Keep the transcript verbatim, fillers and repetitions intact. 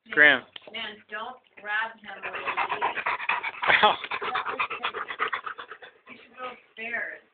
Graham. Man, don't grab him. Ow. You should go upstairs.